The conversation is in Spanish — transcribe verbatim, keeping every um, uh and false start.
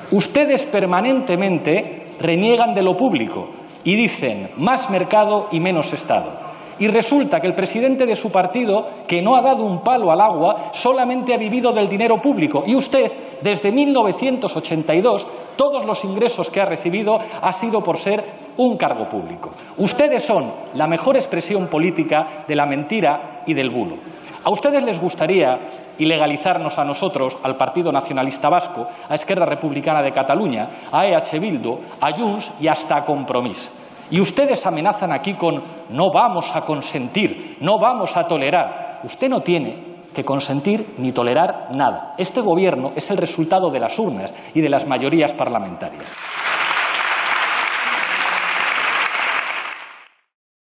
Ustedes permanentemente reniegan de lo público y dicen más mercado y menos Estado. Y resulta que el presidente de su partido, que no ha dado un palo al agua, solamente ha vivido del dinero público. Y usted, desde mil novecientos ochenta y dos, todos los ingresos que ha recibido ha sido por ser un cargo público. Ustedes son la mejor expresión política de la mentira y del bulo. A ustedes les gustaría ilegalizarnos a nosotros, al Partido Nacionalista Vasco, a Esquerra Republicana de Cataluña, a E H Bildu, a Junts y hasta a Compromís. Y ustedes amenazan aquí con no vamos a consentir, no vamos a tolerar. Usted no tiene que consentir ni tolerar nada. Este Gobierno es el resultado de las urnas y de las mayorías parlamentarias.